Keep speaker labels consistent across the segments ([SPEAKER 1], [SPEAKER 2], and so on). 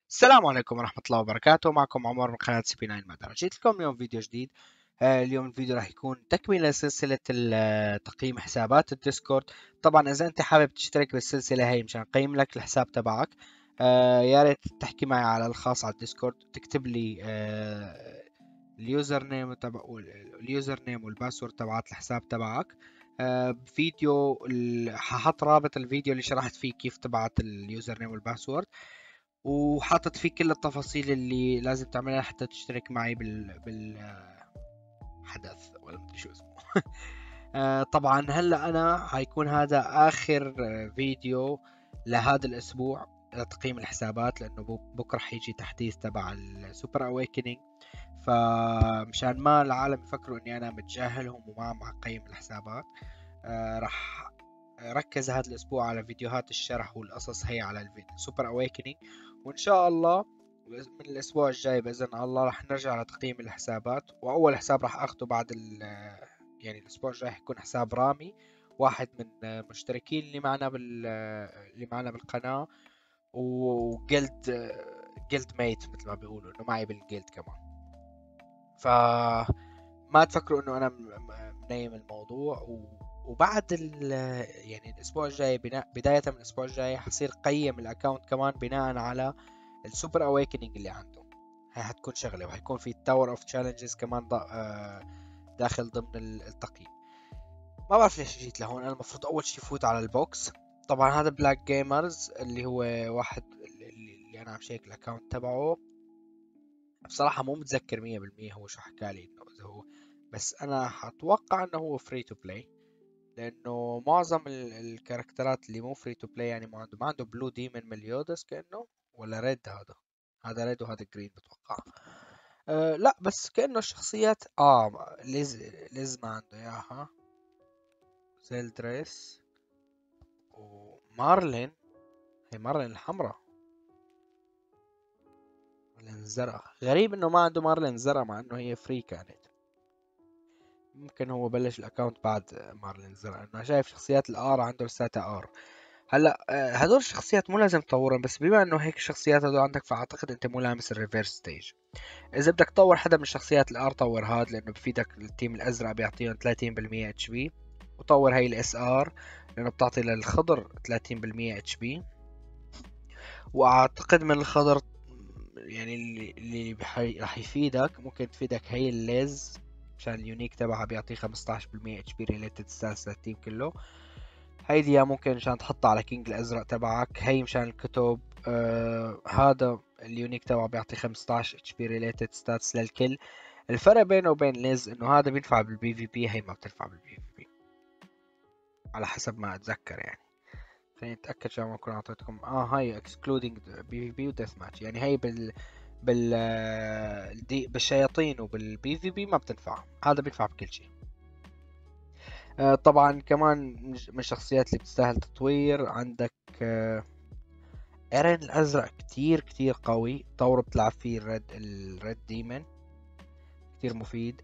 [SPEAKER 1] السلام عليكم ورحمة الله وبركاته. معكم عمر من قناة سي بي 9 مدار. جيت لكم اليوم فيديو جديد. اليوم الفيديو راح يكون تكملة لسلسلة تقييم حسابات الديسكورد. طبعا إذا أنت حابب تشترك بالسلسلة هي مشان أقيم لك الحساب تبعك، يا ريت تحكي معي على الخاص على الديسكورد، تكتب لي اليوزر نيم والباسورد تبعت الحساب تبعك. فيديو ححط رابط الفيديو اللي شرحت فيه كيف تبعت اليوزر نيم والباسورد، وحاطط فيه كل التفاصيل اللي لازم تعملها حتى تشترك معي بالحدث، ولا مدري شو اسمه. طبعا هلا انا هيكون هذا اخر فيديو لهذا الاسبوع لتقييم الحسابات، لانه بكره حيجي تحديث تبع السوبر اويكنينج. فمشان ما العالم يفكروا اني انا متجاهلهم وما عم اقيم الحسابات، راح ركز هذا الاسبوع على فيديوهات الشرح والقصص هي على السوبر اويكنينج. وان شاء الله من الاسبوع الجاي باذن الله راح نرجع لتقييم الحسابات. واول حساب راح اخده بعد يعني الاسبوع الجاي حيكون حساب رامي، واحد من المشتركين اللي معنا بالقناة، جلد ميت مثل ما بيقولوا، انه معي بالجلد كمان. فما تفكروا انه انا منيم الموضوع. وبعد يعني الاسبوع الجاي، بداية من الاسبوع الجاي حصير قيم الاكونت كمان بناء على السوبر اويكننج اللي عنده. هاي حتكون شغلة، وحيكون في تاور اوف تشالنجز كمان داخل ضمن التقييم. ما بعرف ليش جيت لهون. انا المفروض اول شي فوت على البوكس. طبعا هذا بلاك جيمرز اللي هو واحد اللي انا عم شيك الاكونت تبعه. بصراحة مو متذكر 100% هو شو حكالي انه اذا هو، بس انا حتوقع انه هو فري تو بلاي، لانه معظم الكاركترات اللي مو فري تو بلاي، يعني ما عنده بلو ديمون مليودس كأنه، ولا ريد. هذا ريد وهذا جرين بتوقع. لا بس كأنه الشخصيات ليز ما عنده اياها. زيلدريس ومارلين. هي مارلين الحمراء، مارلين الزرقاء. غريب انه ما عنده مارلين الزرقاء مع انه هي فري كانت. ممكن هو بلش الاكونت بعد مارلين الزرقاء، انا شايف شخصيات الار عنده لساتها ار. هلا هدول الشخصيات مو لازم تطورهم، بس بما انه هيك الشخصيات هدول عندك، فاعتقد انت مو لامس الريفيرس ستيج. اذا بدك تطور حدا من شخصيات الار، طور هاد لانه بفيدك. التيم الازرق بيعطيهم 30% اتش بي، وطور هي الاس ار لانه بتعطي للخضر 30% اتش بي. واعتقد من الخضر يعني اللي راح يفيدك، ممكن تفيدك هي الليز، مشان اليونيك تبعها بيعطي 15% اتش بي ريليتد ستاتس للتيم كله. هيدي يا ممكن مشان تحطها على كينج الازرق تبعك، هي مشان الكتب. هذا اليونيك تبعه بيعطي 15 اتش بي ريليتد ستاتس للكل. الفرق بينه وبين ليز انه هذا بينفع بالبي في بي، هي ما بتنفع بالبي في بي على حسب ما اتذكر يعني. خليني اتاكد عشان ما اكون اعطيتكم. هاي اكسكلودينج بي في بي وديث ماتش، يعني هي بالشياطين وبالبي في بي ما بتنفع. هذا بينفع بكل شيء. طبعا كمان من الشخصيات اللي بتستاهل تطوير عندك ايرين الازرق. كتير كتير قوي، طور بتلعب فيه الريد ديمون، كتير مفيد.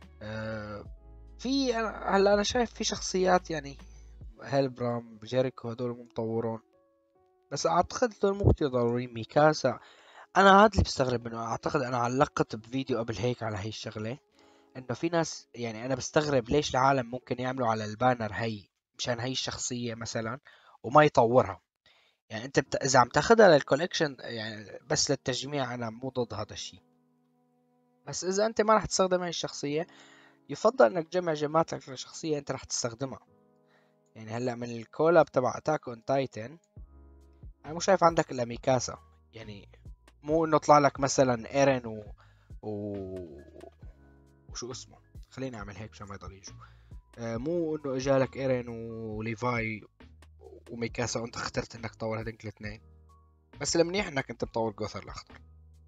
[SPEAKER 1] في هلا انا شايف في شخصيات يعني هيلبرام جيريكو هدول مو مطورون، بس اعتقد هدول مو كتير ضروريين. ميكاسا، انا هذا اللي بستغرب منه. اعتقد انا علقت بفيديو قبل هيك على هي الشغلة، انه في ناس، يعني انا بستغرب ليش العالم ممكن يعملوا على البانر هي مشان هي الشخصية مثلا وما يطورها. يعني انت اذا عم تاخدها للكوليكشن يعني بس للتجميع، انا مو ضد هذا الشيء. بس اذا انت ما راح تستخدم هاي الشخصية، يفضل انك تجمع جماعتك لشخصية انت راح تستخدمها. يعني هلا من الكولاب تبع اتاك اون تايتن، انا مو شايف عندك الا ميكاسا. يعني مو انه طلع لك مثلا ايرين و... وشو اسمه، خليني اعمل هيك عشان ما يضل يجوا. مو انه اجالك ايرين وليفاي وميكاسا وانت اخترت انك تطور هذيك الاثنين. بس المنيح انك انت مطور جوثر الاخضر.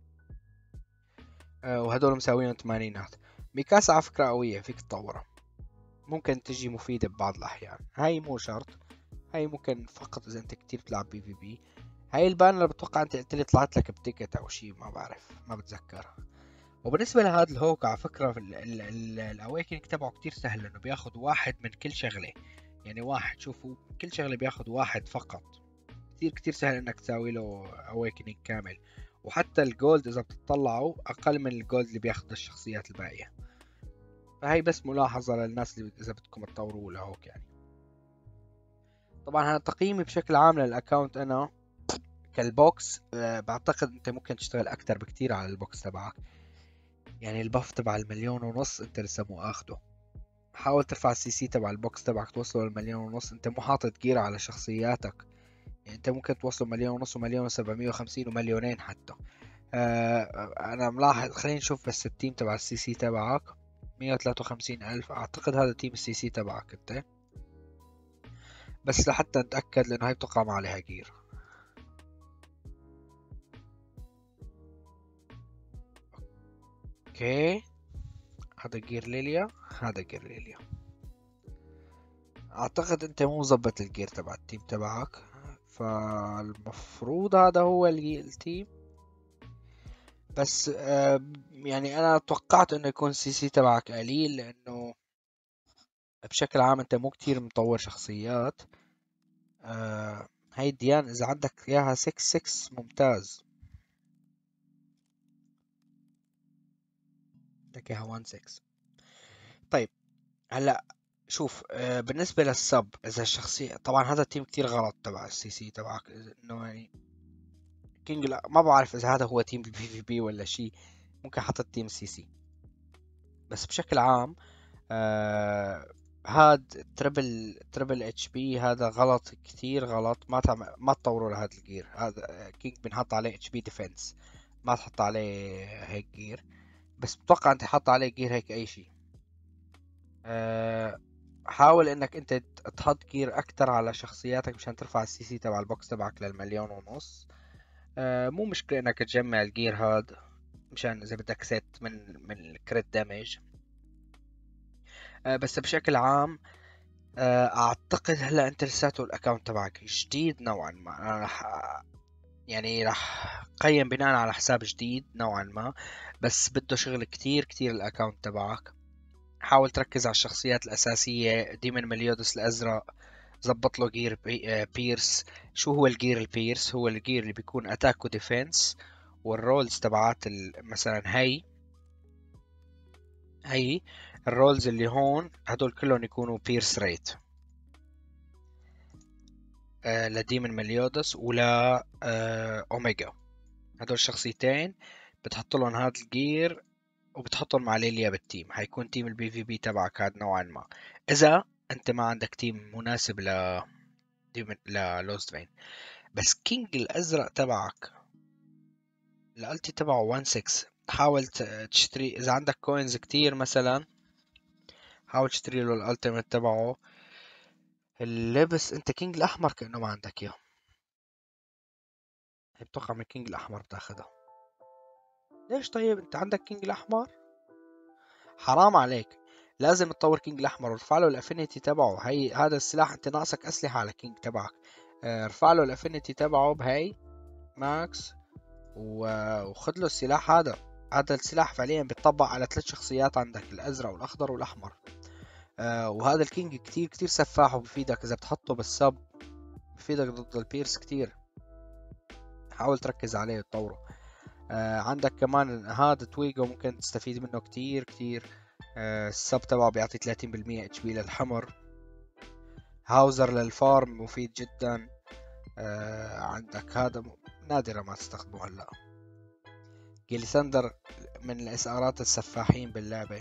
[SPEAKER 1] وهدول مساويين 80. ميكاسا على فكرة قوية، فيك تطورها، ممكن تجي مفيدة ببعض الأحيان. هاي مو شرط، هاي ممكن فقط إذا أنت كتير بتلعب بي في بي. هاي البانر بتوقع أنت قلت لي طلعت لك بتيكت أو شي، ما بعرف، ما بتذكر. وبالنسبة لهذا الهوك على فكرة الأواكينج تبعه كتير سهل، لأنه بياخد واحد من كل شغلة. يعني واحد، شوفوا كل شغلة بياخد واحد فقط. كتير كتير سهل إنك تساوي له أواكينج كامل. وحتى الجولد اذا بتطلعوا اقل من الجولد اللي بياخذ الشخصيات الباقية. فهي بس ملاحظة للناس اللي اذا بدكم تطوروا لهوك يعني. طبعا هذا تقييمي بشكل عام للاكونت انا كالبوكس. بعتقد انت ممكن تشتغل اكتر بكتير على البوكس تبعك. يعني الباف تبع المليون ونص انت لسه مو اخده. حاول ترفع السي سي تبع البوكس تبعك توصله للمليون ونص. انت مو حاطط جير على شخصياتك. يعني انت ممكن توصله مليون ونص ومليون وسبعمية وخمسين ومليونين حتى. انا ملاحظ. خلينا نشوف بس التيم تبع السي سي تبعك 153 ألف. أعتقد هذا تيم السي سي تبعك أنت. بس لحتى نتأكد لأنه هاي بتوقع ما عليها جير. اوكي هذا جير ليليا. هذا جير ليليا. أعتقد أنت مو مظبط الجير تبع التيم تبعك. فالمفروض هذا هو التيم. بس يعني أنا توقعت إنه يكون السي سي تبعك قليل لأنه بشكل عام أنت مو كتير مطور شخصيات. هاي ديان إذا عندك إياها 6 ممتاز. عندك إياها 1 6. طيب هلا شوف. بالنسبة للسب إذا الشخصية طبعا هذا التيم كتير غلط تبع السي سي تبعك. إنه يعني كينج لا ما بعرف إذا هذا هو تيم البي في بي ولا شيء. ممكن حطت تيم السي سي. بس بشكل عام هاد تربل اتش بي هذا غلط كثير غلط. ما تطوروا لهذا الجير. هذا كينج بنحط عليه اتش بي ديفنس. ما تحط عليه هيك جير. بس بتوقع انت حط عليه جير هيك اي شيء. حاول انك انت تحط جير اكتر على شخصياتك مشان ترفع السي سي تبع البوكس تبعك للمليون ونص. مو مشكلة انك تجمع الجير هاد مشان اذا بدك ست من الكريت دامج. بس بشكل عام اعتقد هلا انت لساته الاكونت تبعك جديد نوعا ما. انا راح قيم بناء على حساب جديد نوعا ما. بس بده شغل كتير كتير الاكونت تبعك. حاول تركز على الشخصيات الاساسية. ديمن مليودس الازرق زبط له جير بيرس. شو هو الجير البيرس؟ هو الجير اللي بيكون اتاك وديفنس. والرولز تبعات مثلا هي الرولز اللي هون هدول كلهم يكونوا بيرس ريت. لديمن مليودس ولا اوميجا. هدول الشخصيتين بتحط لهم هذا الجير وبتحطهم مع ليليا بالتيم. حيكون تيم البي في بي تبعك هذا نوعا ما. اذا انت ما عندك تيم مناسب للوست فين. بس كينج الازرق تبعك الالتي تبعه 1 6. حاول تشتري اذا عندك كوينز كتير مثلا. حاول تشتري له الالتيميت تبعه. اللبس انت كينج الاحمر كانه ما عندك اياه. بتوقع من كينج الاحمر بتاخدها. ليش طيب انت عندك كينج الاحمر؟ حرام عليك. لازم تطور كينج الاحمر وارفع له الافينيتي تبعه. هذا السلاح انت ناقصك اسلحه على كينج تبعك. ارفع له الافينيتي تبعه بهي ماكس وخذ له السلاح هذا. هذا السلاح فعليا بيطبق على 3 شخصيات عندك الازرق والاخضر والاحمر. وهذا الكينج كتير كتير سفاح وبفيدك اذا بتحطه بالسب. بفيدك ضد البيرس كتير. حاول تركز عليه وتطوره. عندك كمان هذا تويجو ممكن تستفيد منه كتير كتير. السب تبعه بيعطي 30% اتش بي للحمر. هاوزر للفارم مفيد جدا. عندك هذا نادرة ما تستخدمه هلا. جيليساندر من الاسعارات السفاحين باللعبة.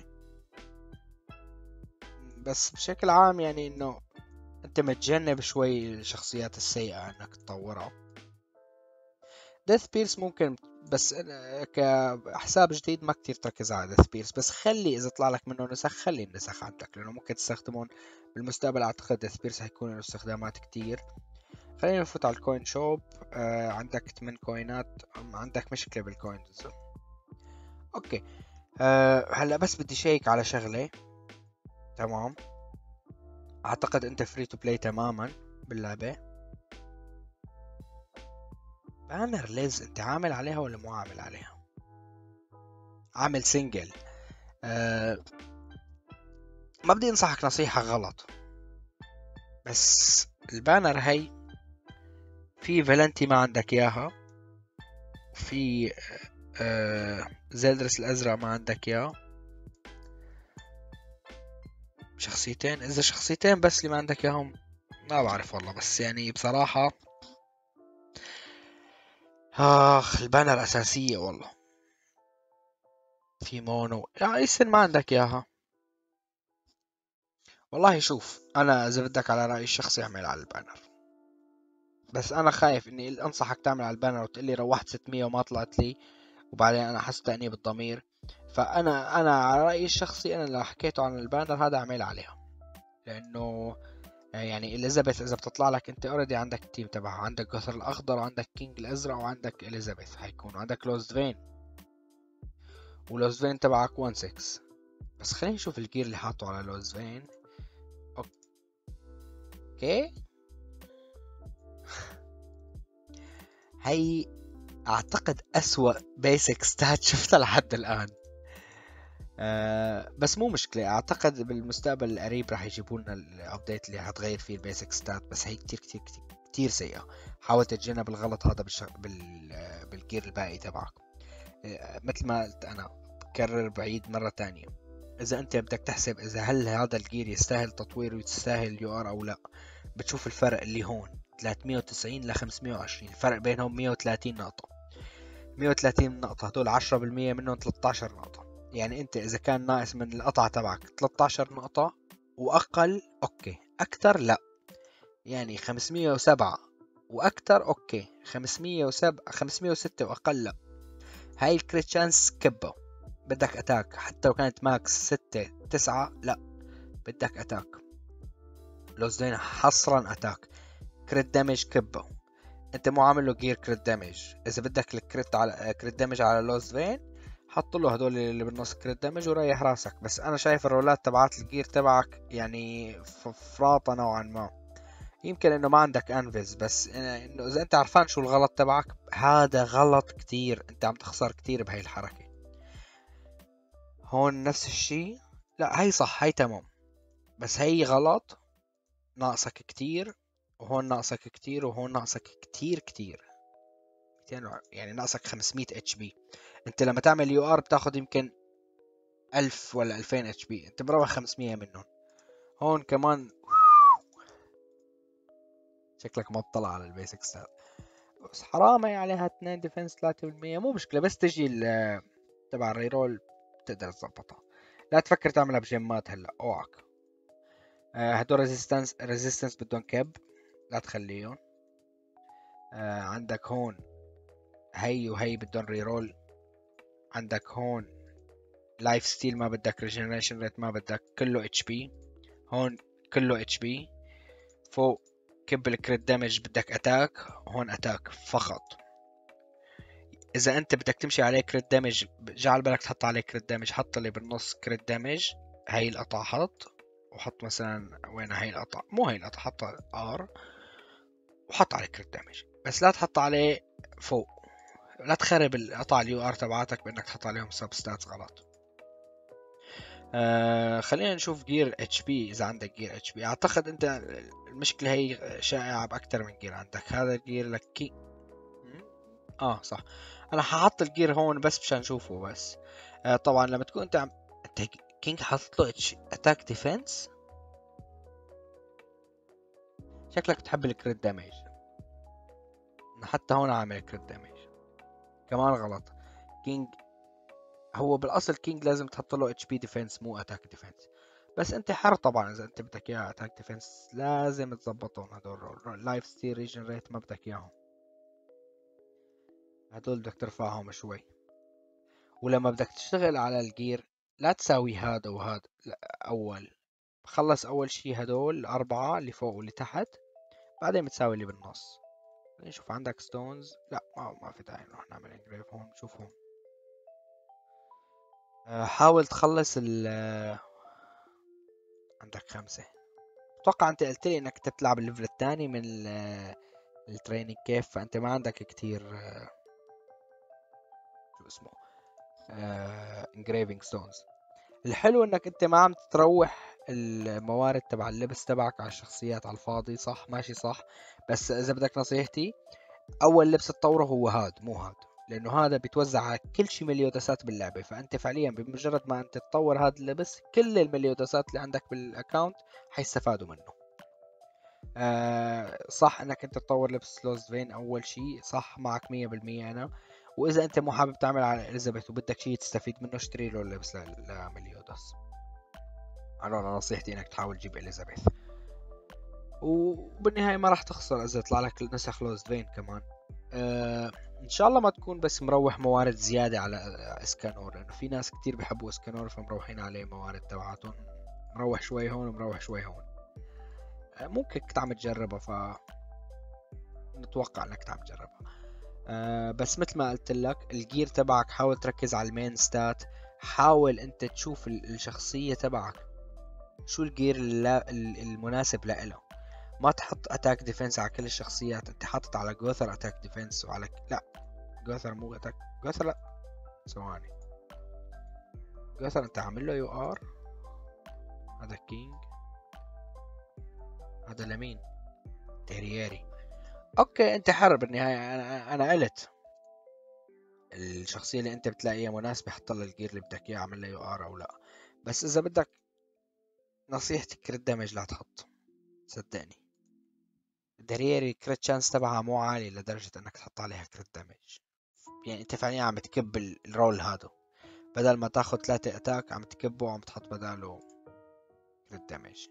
[SPEAKER 1] بس بشكل عام يعني انه انت متجنب شوي الشخصيات السيئة انك تطورها. ديث بيرس ممكن. بس كحساب جديد ما كتير تركز على ديث بيرس. بس خلي اذا طلع لك منه نسخ خلي النسخ عندك لانه ممكن تستخدمون بالمستقبل. اعتقد ديث بيرس حيكون له استخدامات كتير. خلينا نفوت على الكوين شوب. عندك 8 كوينات. عندك مشكلة بالكوينز. اوكي. هلا بس بدي شيك على شغلة. تمام. اعتقد انت فري تو بلاي تماما باللعبة. بانر ليز انت عامل عليها ولا مو عامل عليها؟ عامل سنجل. ما بدي انصحك نصيحة غلط. بس البانر هي في فالنتي ما عندك اياها. في زلدرس الازرق ما عندك اياه. شخصيتين، اذا شخصيتين بس اللي ما عندك اياهم ما بعرف والله، بس يعني بصراحة البانر اساسية والله. في مونو يعني ايسن ما عندك اياها. والله شوف، انا اذا بدك على رأيي الشخصي اعمل على البانر، بس انا خايف اني انصحك تعمل على البانر وتقول لي روحت 600 وما طلعت لي، وبعدين انا حس تأنيب الضمير. فانا على رأيي الشخصي، انا اللي حكيته عن البانر هذا اعمل عليها، لانه يعني اليزابيث اذا بتطلع لك انت اوريدي عندك التيم تبعها، عندك جوثر الاخضر وعندك كينج الازرق وعندك اليزابيث حيكون، وعندك لوست فين، ولوست فين تبعك 1 6. بس خلينا نشوف الجير اللي حاطه على لوست فين. اوكي، هي اعتقد اسوأ بيسك ستات شفتها لحد الان. بس مو مشكلة، اعتقد بالمستقبل القريب راح يجيبوا لنا الابديت اللي حتغير فيه البيسك ستات، بس هي كتير كتير كتير, كتير سيئة. حاول تتجنب الغلط هذا بالجير الباقي تبعك. مثل ما قلت انا، بكرر بعيد مرة تانية، اذا انت بدك تحسب اذا هل هذا الجير يستاهل تطوير ويستاهل يو ار او لا، بتشوف الفرق اللي هون 390 ل 520، الفرق بينهم 130 نقطة. 130 نقطة هدول 10% منهم 13 نقطة. يعني انت اذا كان ناقص من القطعة تبعك 13 نقطة واقل اوكي، اكتر لا. يعني 507 واكتر اوكي، 507 506 واقل لا. هاي الكريت شانس كبه. بدك اتاك حتى لو كانت ماكس 6 9 لا، بدك اتاك. لوزدين حصرا اتاك. كريت دامج كبه. انت مو عامل له جير كريت دامج، اذا بدك الكريت على كريت دامج على لوز فين، حط له هدول اللي بالنص كريت دامج وريح راسك. بس انا شايف الرولات تبعات الجير تبعك يعني فراطة نوعا ما. يمكن انه ما عندك انفز، بس انه اذا انت عرفان شو الغلط تبعك، هذا غلط كتير، انت عم تخسر كتير بهاي الحركة. هون نفس الشي. لا هي صح، هي تمام، بس هي غلط. ناقصك كتير، وهون ناقصك كتير، وهون ناقصك كتير كتير. يعني ناقصك 500 اتش بي. انت لما تعمل يو ار بتاخد يمكن 1000 ولا 2000 اتش بي، انت مروح 500 منهم. هون كمان شكلك ما بطلع على البيسك ستات، بس حرام هي عليها 2 ديفنس 3%. مو مشكلة، بس تجي تبع الريرول تقدر تظبطها. لا تفكر تعملها بجيمات هلا، اوعك. هدول ريزيستنس بدهم كب، لا تخليهم. عندك هون هي وهي بدهم ريرول. عندك هون لايف ستيل ما بدك، ريجنريشن ريت ما بدك، كله اتش بي. هون كله اتش بي. فوق كب الكريت دامج بدك اتاك، هون اتاك فقط. اذا انت بدك تمشي عليه كريت دامج، جعل بالك تحط عليه كريت دامج، حط اللي بالنص كريت دامج. هاي القطعة حط، وحط مثلا وين هاي القطعة، مو هاي القطعة، حط ار وحط عليه كريت دامج، بس لا تحط عليه فوق. لا تخرب القطع اليو ار تبعاتك بانك تحط عليهم سب ستاتس غلط. خلينا نشوف جير اتش بي. اذا عندك جير اتش بي، اعتقد انت المشكله هي شائعه باكثر من جير عندك. هذا الجير لك صح. انا ححط الجير هون بس مشان نشوفه بس. طبعا لما تكون انت انت كينج حاطط له اتاك ديفنس، شكلك بتحب الكريت دامج. حتى هون عامل كريت دامج كمان غلط. كينج هو بالاصل كينج لازم تحط له اتش بي ديفنس مو اتاك ديفنس، بس انت حر طبعا. اذا انت بدك اياه اتاك ديفنس لازم تظبطهم هدول. لايف ستيل ريجن ريت ما بدك اياهم، هدول بدك ترفعهم شوي. ولما بدك تشتغل على الجير لا تساوي هذا وهذا، لا، اول خلص اول شي هدول الاربعة اللي فوق واللي تحت، بعدين بتساوي اللي بالنص. نشوف عندك ستونز، لا ما في داعي نروح نعمل انجريف هون. شوف هون حاول تخلص عندك 5. اتوقع انت قلت لي انك تلعب الليفل الثاني من التريننج كيف، فانت ما عندك كتير شو اسمه engraving stones. الحلو انك انت ما عم تروح الموارد تبع اللبس تبعك على الشخصيات على الفاضي. صح، ماشي صح. بس اذا بدك نصيحتي، اول لبس تطوره هو هاد مو هاد. لانه هذا بيتوزع على كل شيء مليودسات باللعبه، فانت فعليا بمجرد ما انت تطور هذا اللبس كل المليودسات اللي عندك بالاكونت حيستفادوا منه. صح انك انت تطور لبس لوست فين اول شيء، صح معك 100% انا. واذا انت مو حابب تعمل على اليزابيث وبدك شيء تستفيد منه، اشتري له اللبس لمليودس. انا نصيحتي انك تحاول تجيب اليزابيث، وبالنهاية ما راح تخسر اذا طلع لك نسخ لوست فين كمان. ان شاء الله ما تكون بس مروح موارد زيادة على اسكانور، لانه في ناس كتير بيحبوا اسكانور فمروحين عليه موارد تبعاتهم، مروح شوي هون ومروح شوي هون. ممكن تعم تجربها، نتوقع انك تعم تجربها. بس مثل ما قلت لك الجير تبعك حاول تركز على المين ستات. حاول انت تشوف الشخصية تبعك شو الجير المناسب لإله. ما تحط اتاك ديفنس على كل الشخصيات. انت حاطط على جوثر اتاك ديفنس وعلى لا، جوثر مو اتاك، جوثر لا، ثواني. جوثر انت عامل له يو ار. هذا كينج، هذا لمين؟ تيرييري. اوكي انت حر بالنهاية. انا قلت الشخصية اللي انت بتلاقيها مناسبة حط لها الجير اللي بدك اياه، اعمل له يو ار او لا. بس اذا بدك نصيحتي كريت دامج لا تحط، صدقني. دريري كريت شانس تبعها مو عالي لدرجة انك تحط عليها كريت دامج. يعني انت فعليا عم تكب الرول هذا، بدل ما تاخد 3 اتاك عم تكبه وعم تحط بداله كريت دامج.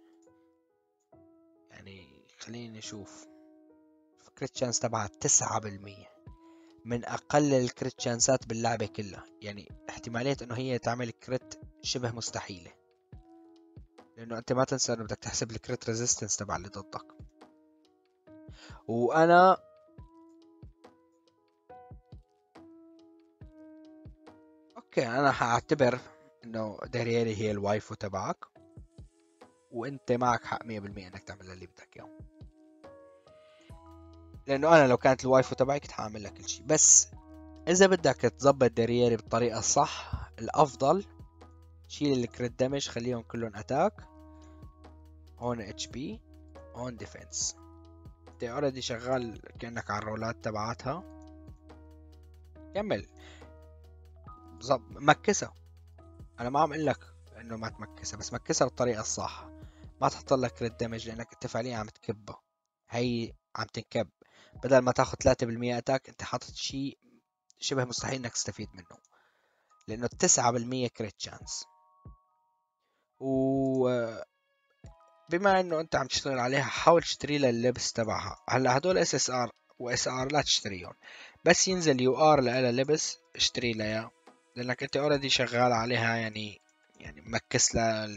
[SPEAKER 1] يعني خليني نشوف. كريت شانس تبعها 9%، من اقل الكريت شانسات باللعبة كلها. يعني احتمالية انه هي تعمل كريت شبه مستحيلة، لانه انت ما تنسى انه بدك تحسب الكريت ريزيستنس تبع اللي ضدك. وانا اوكي انا حاعتبر انه داريالي هي الوايفو تبعك، وانت معك حق 100% انك تعمل اللي بدك اياه. لانه انا لو كانت الوايفو تبعي كنت حاعمل لك كل شيء. بس اذا بدك تظبط داريالي بالطريقة الصح، الافضل شيل الكريت دامج، خليهم كلهم اتاك. هون اتش بي، هون ديفنس. انت اوريدي شغال كأنك على الرولات تبعاتها. كمل مكسها. انا ما عم اقول لك انه ما تمكسها، بس مكسها بالطريقة الصح. ما تحط لك كريت دامج لانك انت فعليا عم تكبها. هي عم تنكب. بدل ما تاخذ 3% اتاك انت حاطط شيء شبه مستحيل انك تستفيد منه، لانه 9% كريت شانس. وبما انه انت عم تشتغل عليها، حاول تشتري لها اللبس تبعها. هلا هدول اس اس ار واس ار لا تشتريهم، بس ينزل يو ار لها لبس اشتري لها اياه، لانك انت اوريدي شغال عليها. يعني مكس لها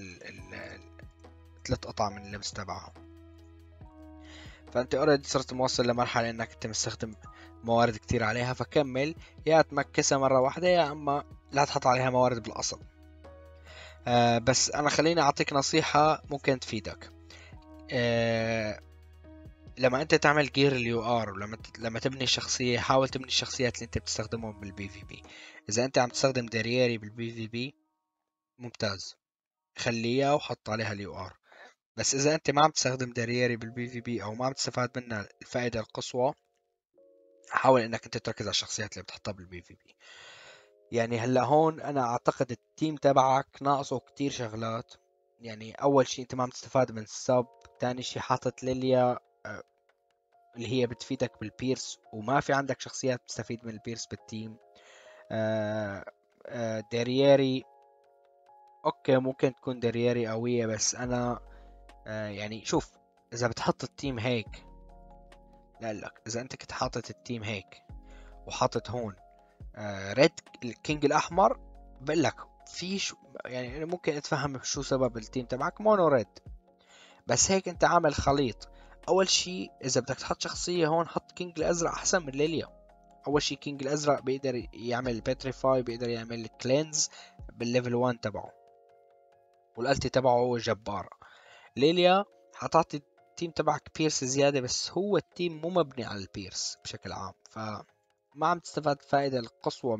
[SPEAKER 1] 3 قطع من اللبس تبعها. فانت اوريدي صرت موصل لمرحلة انك انت مستخدم موارد كتير عليها، فكمل. يا تمكسها مرة واحدة يا اما لا تحط عليها موارد بالاصل. بس انا خليني اعطيك نصيحة ممكن تفيدك. آه لما انت تعمل جير اليو ار، ولما تبني شخصية، حاول تبني الشخصيات اللي انت بتستخدمهم بالبي في بي. اذا انت عم تستخدم دارييري بالبي في بي ممتاز، خليها وحط عليها اليو ار. بس اذا انت ما عم تستخدم دارييري بالبي في بي او ما عم تستفاد منها الفائدة القصوى، حاول انك انت تركز على الشخصيات اللي بتحطها بالبي في بي. يعني هلا هون انا اعتقد التيم تبعك ناقصه كتير شغلات. يعني اول شيء انت ما عم تستفاد من السب. تاني شيء حاطط ليليا اللي هي بتفيدك بالبيرس، وما في عندك شخصيات بتستفيد من البيرس بالتيم. آه، دارييري اوكي ممكن تكون دارييري قوية، بس انا يعني شوف، اذا بتحط التيم هيك، لا لك اذا انت كنت حاطط التيم هيك وحاطط هون ريد الكينج الاحمر، بقول لك في يعني أنا ممكن اتفهم شو سبب التيم تبعك مونو ريد. بس هيك انت عامل خليط. اول شيء اذا بدك تحط شخصية هون حط كينج الازرق احسن من ليليا. اول شيء كينج الازرق بيقدر يعمل بيتريفاي، بيقدر يعمل كلينز بالليفل 1 تبعه، والالتي تبعه جبارة. ليليا حطعت التيم تبعك بيرس زيادة، بس هو التيم مو مبني على البيرس بشكل عام، فما عم تستفاد فائدة القصوى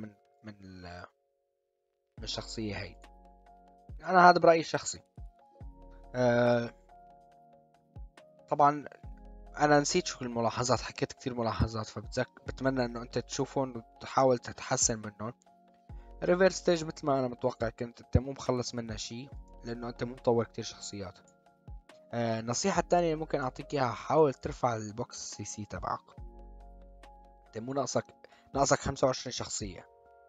[SPEAKER 1] من الشخصية هي. أنا هذا برأيي الشخصي. أه طبعا انا نسيت شو الملاحظات، حكيت كثير ملاحظات، بتمنى انه انت تشوفهم وتحاول تتحسن منهم. ريفيرس ستيج مثل ما انا متوقع كنت انت مو مخلص منها شيء، لانه انت مو مطور كتير شخصيات. النصيحة الثانية اللي ممكن اعطيك اياها، حاول ترفع البوكس سي سي تبعك. انت مو ناقصك 25 شخصية.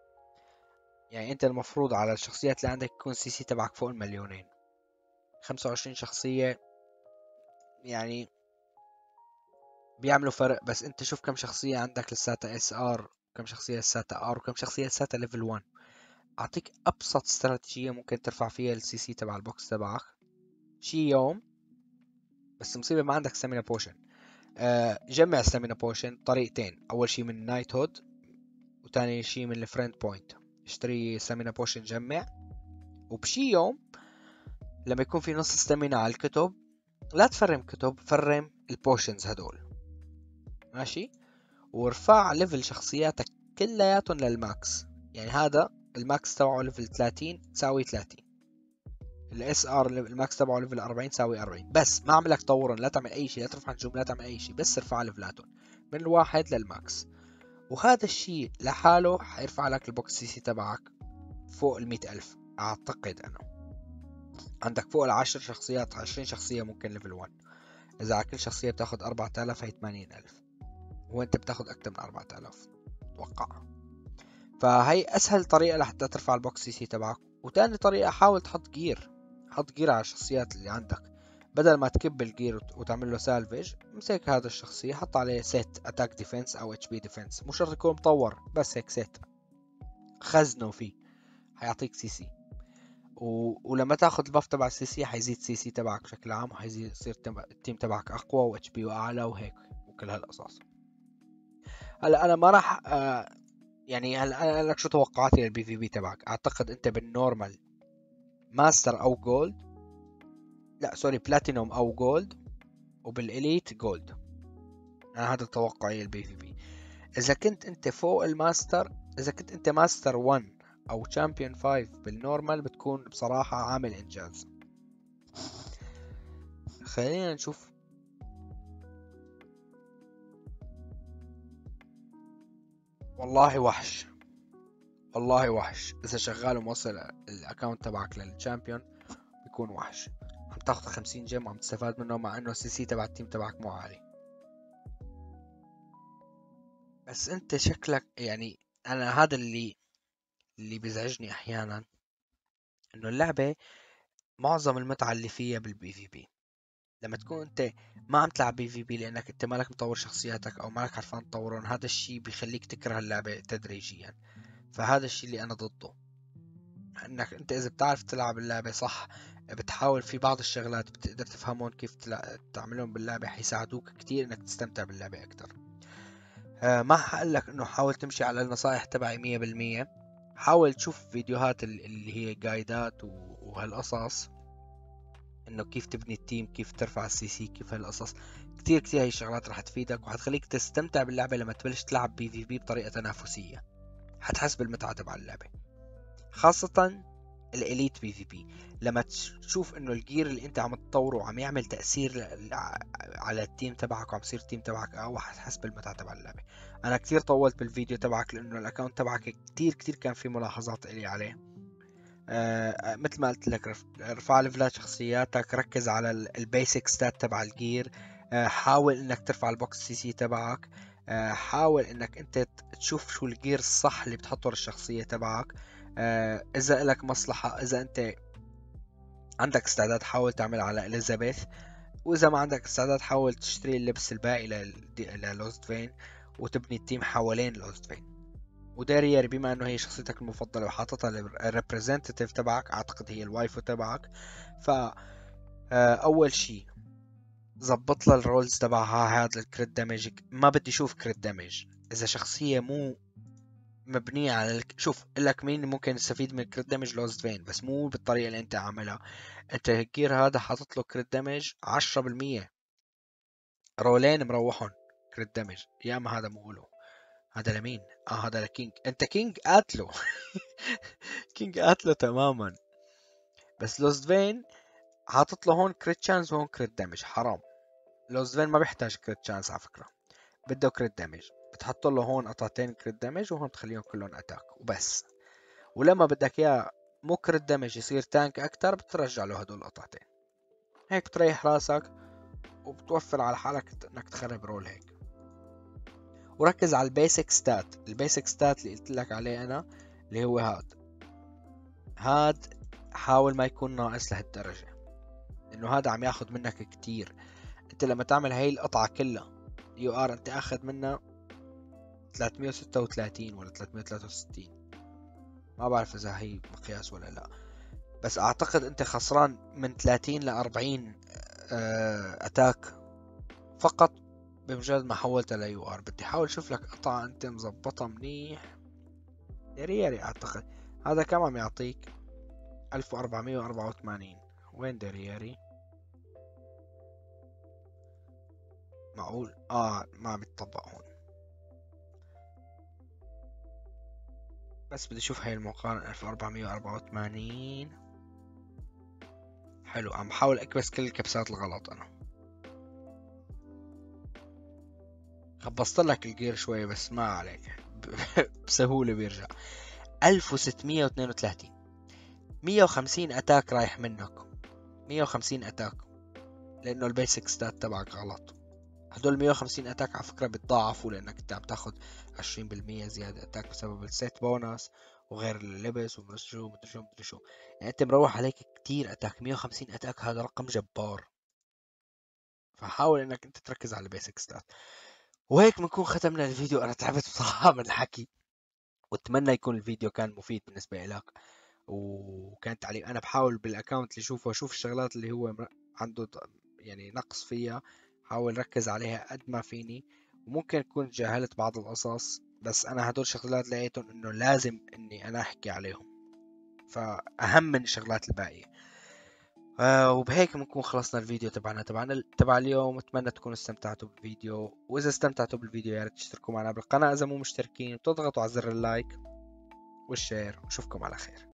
[SPEAKER 1] يعني انت المفروض على الشخصيات اللي عندك يكون سي سي تبعك فوق المليونين. 25 شخصية يعني بيعملوا فرق. بس انت شوف كم شخصية عندك لساتها اس ار، كم شخصية لساتها ار، وكم شخصية لساتها ليفل 1. اعطيك ابسط استراتيجية ممكن ترفع فيها السي سي تبع البوكس تبعك شي يوم. بس المصيبة ما عندك ستامينا بوشن. جمع ستامينا بوشن طريقتين، اول شي من نايت هود، وتاني شي من الفريند بوينت. اشتري ستامينا بوشن جمع، وبشي يوم لما يكون في نص ستامينا على الكتب، لا تفرم كتب، فرم البوشنز هدول. ماشي. وارفع ليفل شخصياتك كلياتهم للماكس. يعني هذا الماكس تبعه ليفل 30 تساوي 30، الاس ار الماكس تبعه ليفل 40 تساوي 40. بس ما عملك تطورا، لا تعمل اي شيء، لا ترفع نجوم، لا تعمل اي شيء، بس ارفع ليفلاتهم من الواحد للماكس. وهذا الشيء لحاله حيرفع لك البوكس سي سي تبعك فوق ال 100,000 اعتقد انا. عندك فوق العشر شخصيات، 20 شخصية ممكن ليفل 1. اذا على كل شخصية بتاخد 4000 هي 80,000، وانت بتاخد اكثر من 4000 اتوقع. فهي اسهل طريقة لحتى ترفع البوكس سي سي تبعك. وتاني طريقة، حاول تحط جير. حط جير على الشخصيات اللي عندك. بدل ما تكب الجير وتعمل له سالفج، امسك هذا الشخصية حط عليه سيت اتاك ديفنس او اتش بي ديفنس، مو شرط يكون مطور، بس هيك سيت خزنه فيه، حيعطيك سي سي. ولما تاخذ الباف تبع السي سي حيزيد سي سي تبعك بشكل عام، وحيزيد يصير التيم تبعك اقوى واتش بي اعلى وهيك وكل هالقصص. هلا انا ما راح يعني هلا انا اقول لك شو توقعاتي للبي في بي تبعك. اعتقد انت بالنورمال ماستر او جولد، لا سوري بلاتينوم او جولد، وبالاليت جولد. انا هذا توقعي للبي في بي. اذا كنت انت فوق الماستر، اذا كنت انت ماستر 1 او تشامبيون 5 بالنورمال، بتكون بصراحة عامل انجاز. خلينا نشوف. والله وحش، والله وحش. اذا شغال وموصل الاكونت تبعك للتشامبيون بيكون وحش. عم تاخذ 50 جيم وعم تستفاد منه، مع انه السي سي تبع التيم تبعك مو عالي. بس انت شكلك يعني، انا هذا اللي بيزعجني احيانا، انه اللعبة معظم المتعة اللي فيها بالبي في بي. لما تكون انت ما عم تلعب بي في بي لانك انت مالك مطور شخصياتك او مالك عرفان تطورهم، هذا الشيء بيخليك تكره اللعبة تدريجيا. فهذا الشيء اللي انا ضده. انك انت اذا بتعرف تلعب اللعبة صح، بتحاول في بعض الشغلات بتقدر تفهمون كيف تعملهم باللعبة، حيساعدوك كتير انك تستمتع باللعبة اكتر. ما حقلك انه حاول تمشي على النصائح تبعي 100%. حاول تشوف فيديوهات اللي هي جايدات وهالقصص، انه كيف تبني التيم، كيف ترفع السي سي، كيف هالقصص. كتير كتير هاي الشغلات رح تفيدك وحتخليك تستمتع باللعبة. لما تبلش تلعب بي في بي بطريقة تنافسية حتحس بالمتعة تبع اللعبة، خاصة الاليت بي في بي. لما تشوف انه الجير اللي انت عم تطوره عم يعمل تأثير على التيم تبعك، وعم يصير التيم تبعك اقوى، حتحس بالمتعة تبع اللعبة. انا كتير طولت بالفيديو تبعك لانه الاكونت تبعك كتير كتير كان في ملاحظات الي عليه. مثل ما قلت لك، ارفع ليفلات شخصياتك، ركز على البيسك ستات تبع الجير. حاول انك ترفع البوكس سي سي تبعك. حاول انك انت تشوف شو الجير الصح اللي بتحطه للشخصية تبعك. اذا لك مصلحة، اذا انت عندك استعداد حاول تعمل على اليزابيث، واذا ما عندك استعداد حاول تشتري اللبس الباقي للوست فين، وتبني التيم حوالين لوست فين. ودارير بما انه هي شخصيتك المفضلة وحاططها الريبريزنتيف تبعك، اعتقد هي الوايفو تبعك. ف اول شي زبط لها الرولز تبعها. هذا الكريت دامج ما بدي اشوف كريت دامج. اذا شخصية مو مبنية على شوف لك مين ممكن يستفيد من الكريت دامج، لوست فين، بس مو بالطريقة اللي انت عاملها. انت الجير هذا حاطط له كريت دامج 10%، رولين مروحهم كريت دامج. يا اما هذا مو له، هذا لمين؟ هذا لكينج. انت كينج قاتله. كينج قاتله تماما. بس لوست فين حاطط له هون كريت شانس وهون كريت دامج، حرام. لوزفين ما بيحتاج كريت شانس على فكرة، بده كريت دامج. بتحط له هون قطعتين كريت دامج وهون تخليهم كلهم اتاك وبس. ولما بدك اياه مو كريت دامج يصير تانك اكتر، بترجع له هدول القطعتين. هيك بتريح راسك وبتوفر على حالك انك تخرب رول هيك. وركز على البيسك ستات. البيسك ستات اللي قلت لك عليه انا اللي هو هاد حاول ما يكون ناقص لهالدرجة، لانه هذا عم ياخد منك كتير. انت لما تعمل هاي القطعة كلها يو ار انت اخذ منها 336 ولا 363، ما بعرف اذا هي مقياس ولا لا، بس اعتقد انت خسران من 30 ل 40 اتاك فقط بمجرد ما حولتها ليو ار. بدي احاول اشوف لك قطعة انت مزبطة منيح. درياري اعتقد هذا كم عم يعطيك؟ 1484. وين درياري؟ معقول ما عم يتطبق هون. بس بدي اشوف هاي المقارنة. 1484 حلو. عم بحاول اكبس كل الكبسات الغلط انا. خبصت لك الجير شوي بس ما عليك. بسهولة بيرجع. 1632. 150 اتاك رايح منك. 150 اتاك لانه البيسك ستات تبعك غلط. هدول 150 اتاك على فكرة بتضاعفوا لانك انت عم تاخد 20% زيادة اتاك بسبب السيت بونس وغير اللبس ومدري شو مدري شو مدري شو. يعني انت مروح عليك كتير اتاك. 150 اتاك هذا رقم جبار. فحاول انك انت تركز على البيسك ستات. وهيك بنكون ختمنا الفيديو. انا تعبت بصراحة من الحكي، واتمنى يكون الفيديو كان مفيد بالنسبة لك. وكان تعليق. انا بحاول بالاكونت اللي اشوفه اشوف الشغلات اللي هو عنده يعني نقص فيها، حاول ركز عليها قد ما فيني. وممكن اكون تجاهلت بعض القصص، بس انا هدول شغلات لقيتهم انه لازم اني انا احكي عليهم، فاهم من الشغلات الباقية. وبهيك بنكون خلصنا الفيديو تبعنا تبع اليوم. اتمنى تكونوا استمتعتوا بالفيديو، واذا استمتعتوا بالفيديو يا ريت تشتركوا معنا بالقناة اذا مو مشتركين، وتضغطوا على زر اللايك والشير. واشوفكم على خير.